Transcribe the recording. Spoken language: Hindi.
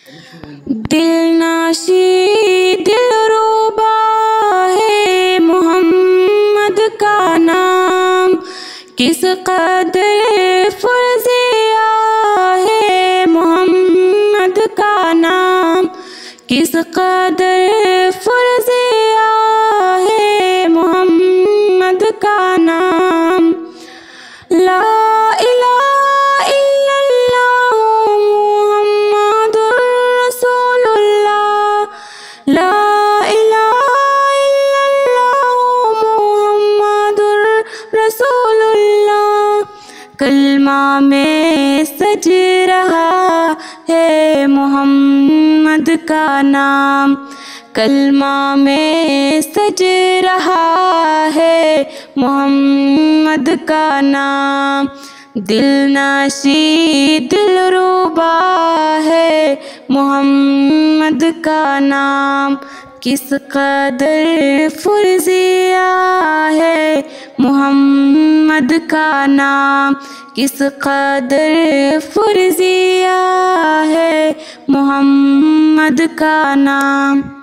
दिलनाशी दिलरुबा है मोहम्मद का नाम, किस कदर फर्जिया है मोहम्मद का नाम, किस कदर फर्जिया है मोहम्मद का नाम। ला इलाहा इल्लल्लाह मुहम्मदुर रसूलुल्लाह, ला इलाहा इल्लल्लाह मुहम्मदुर रसूलुल्लाह। कलमा में सज रहा है मोहम्मद का नाम, कलमा में सज रहा है मोहम्मद का नाम। दिलनाशी दिलरुबा है मोहम्मद का नाम, किस कदर फर्जिया है मोहम्मद का नाम, किस कदर फर्जिया है मोहम्मद का नाम।